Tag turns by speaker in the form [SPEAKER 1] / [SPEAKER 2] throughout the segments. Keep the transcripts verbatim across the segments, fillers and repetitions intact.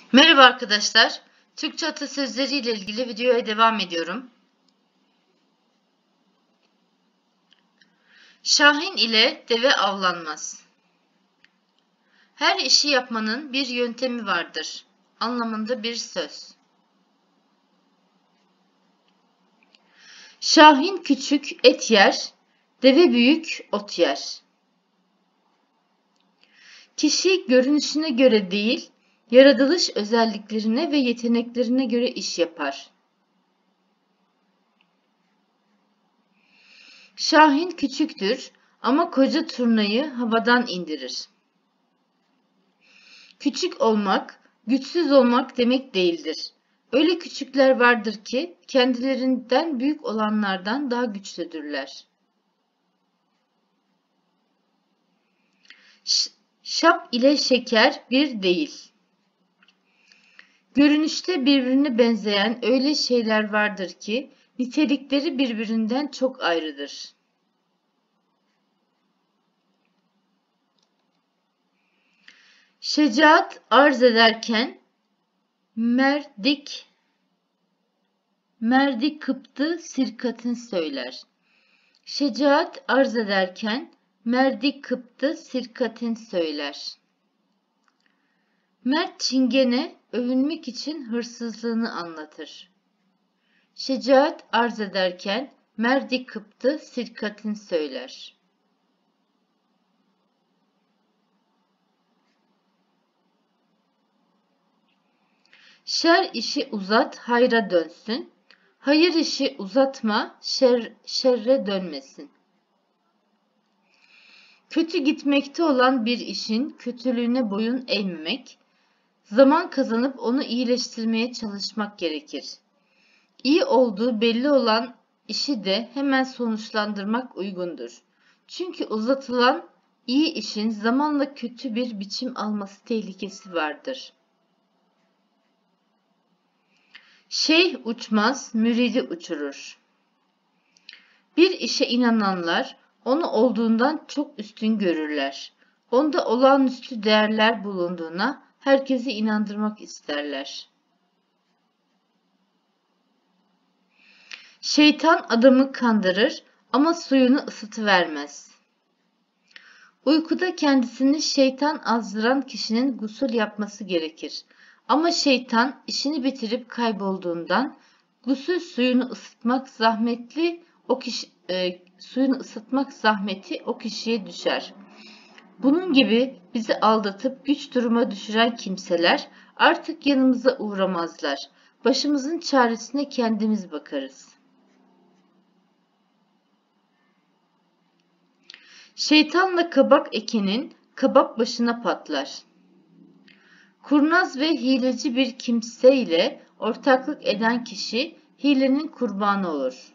[SPEAKER 1] Merhaba arkadaşlar. Türkçe atasözleri ile ilgili videoya devam ediyorum. Şahin ile deve avlanmaz. Her işi yapmanın bir yöntemi vardır anlamında bir söz. Şahin küçük et yer, deve büyük ot yer. Kişi görünüşüne göre değil, yaratılış özelliklerine ve yeteneklerine göre iş yapar. Şahin küçüktür ama koca turnayı havadan indirir. Küçük olmak, güçsüz olmak demek değildir. Öyle küçükler vardır ki kendilerinden büyük olanlardan daha güçlüdürler. Ş- Şap ile şeker bir değil. Görünüşte birbirine benzeyen öyle şeyler vardır ki nitelikleri birbirinden çok ayrıdır. Şecaat arz ederken merdik merdi kıptı sirkatın söyler. Şecaat arz ederken merdi kıptı sirkatin söyler. Mert çingene övünmek için hırsızlığını anlatır. Şecaat arz ederken merdi kıptı sirkatin söyler. Şer işi uzat hayra dönsün. Hayır işi uzatma şer, şerre dönmesin. Kötü gitmekte olan bir işin kötülüğüne boyun eğmemek, zaman kazanıp onu iyileştirmeye çalışmak gerekir. İyi olduğu belli olan işi de hemen sonuçlandırmak uygundur. Çünkü uzatılan iyi işin zamanla kötü bir biçim alması tehlikesi vardır. Şeyh uçmaz, müridi uçurur. Bir işe inananlar onu olduğundan çok üstün görürler. Onda olağanüstü değerler bulunduğuna herkesi inandırmak isterler. Şeytan adamı kandırır ama suyunu ısıtıvermez. Uykuda kendisini şeytan azdıran kişinin gusül yapması gerekir. Ama şeytan işini bitirip kaybolduğundan gusül suyunu ısıtmak zahmetli o kişi e, suyunu ısıtmak zahmeti o kişiye düşer. Bunun gibi bizi aldatıp güç duruma düşüren kimseler artık yanımıza uğramazlar. Başımızın çaresine kendimiz bakarız. Şeytanla kabak ekenin kabak başına patlar. Kurnaz ve hileci bir kimse ile ortaklık eden kişi hilenin kurbanı olur.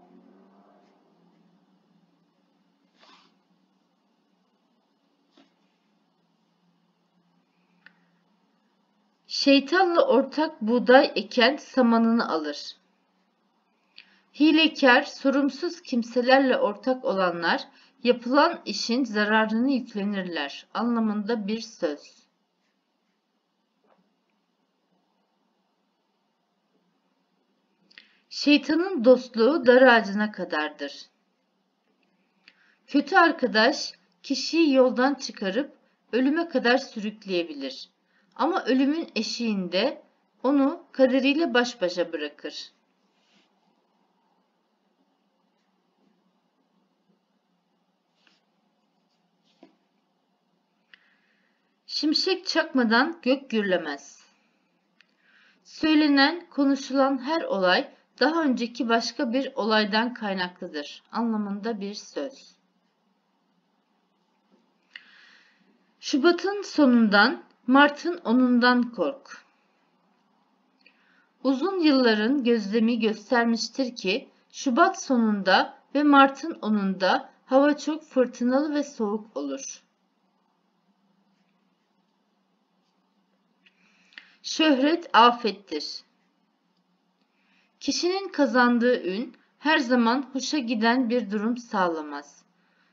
[SPEAKER 1] Şeytanla ortak buğday eken samanını alır. Hilekar, sorumsuz kimselerle ortak olanlar yapılan işin zararını yüklenirler anlamında bir söz. Şeytanın dostluğu dar ağacına kadardır. Kötü arkadaş kişiyi yoldan çıkarıp ölüme kadar sürükleyebilir. Ama ölümün eşiğinde onu kaderiyle baş başa bırakır. Şimşek çakmadan gök gürlemez. Söylenen, konuşulan her olay daha önceki başka bir olaydan kaynaklıdır anlamında bir söz. Şubat'ın sonundan, Mart'ın onundan kork. Uzun yılların gözlemi göstermiştir ki Şubat sonunda ve Mart'ın onunda hava çok fırtınalı ve soğuk olur. Şöhret afettir. Kişinin kazandığı ün her zaman hoşa giden bir durum sağlamaz.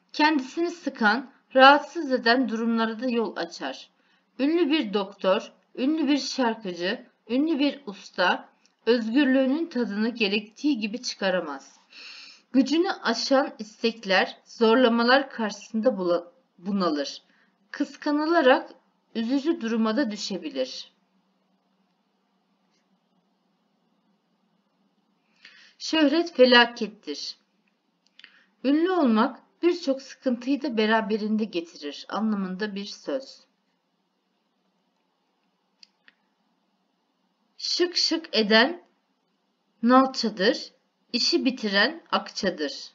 [SPEAKER 1] Kendisini sıkan, rahatsız eden durumlara da yol açar. Ünlü bir doktor ünlü bir şarkıcı, ünlü bir usta, özgürlüğünün tadını gerektiği gibi çıkaramaz. Gücünü aşan istekler, zorlamalar karşısında bunalır. Kıskanılarak üzücü duruma da düşebilir. Şöhret felakettir. Ünlü olmak birçok sıkıntıyı da beraberinde getirir anlamında bir söz. Şık şık eden nalçadır, işi bitiren akçadır.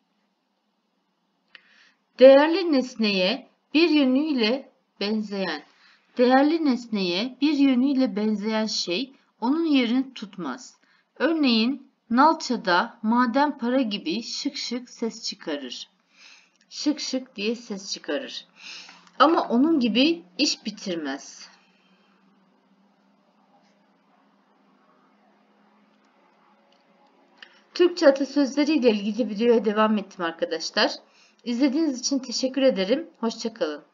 [SPEAKER 1] Değerli nesneye bir yönüyle benzeyen, değerli nesneye bir yönüyle benzeyen şey onun yerini tutmaz. Örneğin nalçada maden para gibi şık şık ses çıkarır. Şık şık diye ses çıkarır. Ama onun gibi iş bitirmez. Türkçe atasözleri ile ilgili videoya devam ettim arkadaşlar. İzlediğiniz için teşekkür ederim. Hoşça kalın.